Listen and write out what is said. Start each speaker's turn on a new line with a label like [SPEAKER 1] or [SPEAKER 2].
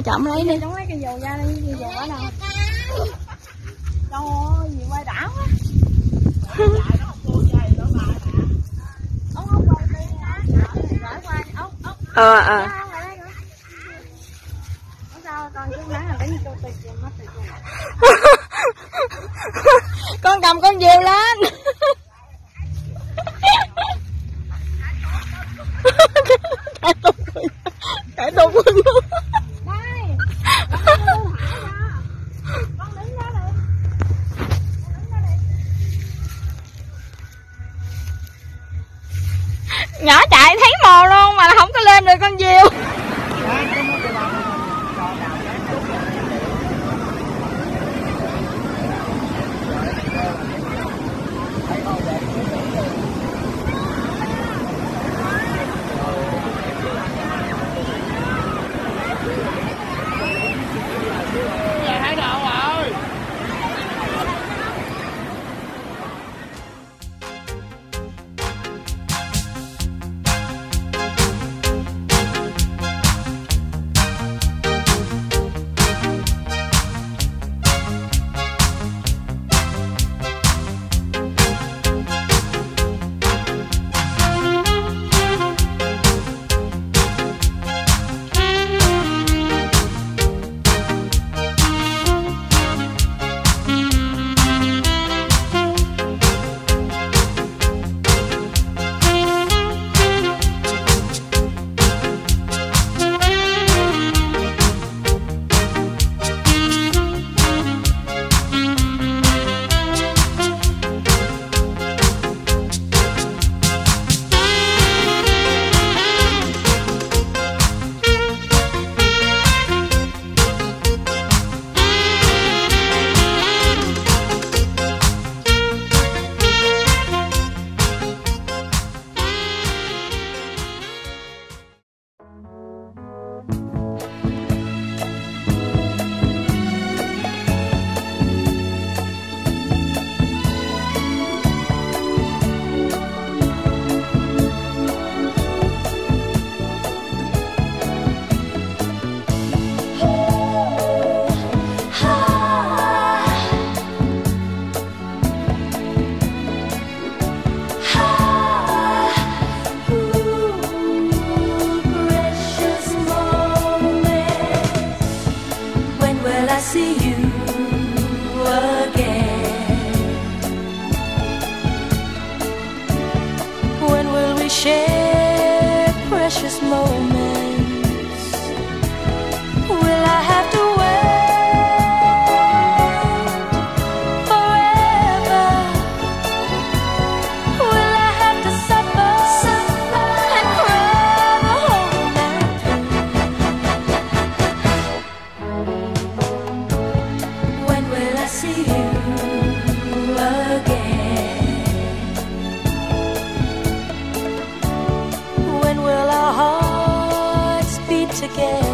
[SPEAKER 1] cho chậm lấy đi.
[SPEAKER 2] Chống lấy cây dù ra đi, cây dù ở đâu? Trời ơi, gì quay đã quá.
[SPEAKER 1] Con cầm con diều lên. Cái tung quên luôn.
[SPEAKER 2] Đây. Con đứng đó đi.
[SPEAKER 1] Nhỏ chạy thấy mồ luôn mà không có lên được con diều.
[SPEAKER 3] See you again. When will we share precious moments? Will I have to wait forever? Will I have to suffer and cry the whole night through? When will I see you again? When will our hearts beat together?